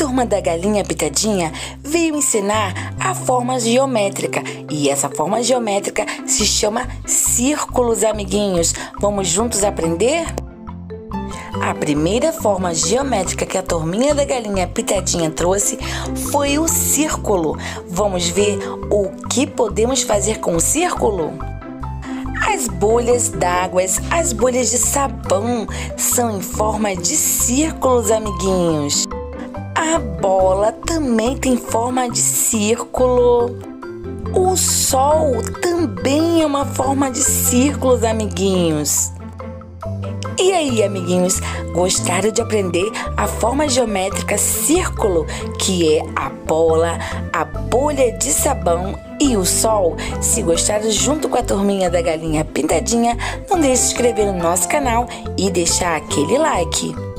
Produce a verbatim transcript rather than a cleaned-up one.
turma da Galinha Pitadinha veio ensinar a forma geométrica e essa forma geométrica se chama círculos, amiguinhos. Vamos juntos aprender? A primeira forma geométrica que a turminha da Galinha Pitadinha trouxe foi o círculo. Vamos ver o que podemos fazer com o círculo? As bolhas d'água, as bolhas de sabão são em forma de círculos, amiguinhos. A bola também tem forma de círculo. O sol também é uma forma de círculos, amiguinhos. E aí, amiguinhos, gostaram de aprender a forma geométrica círculo, que é a bola, a bolha de sabão e o sol? Se gostaram, junto com a turminha da Galinha Pintadinha, não deixe de se inscrever no nosso canal e deixar aquele like.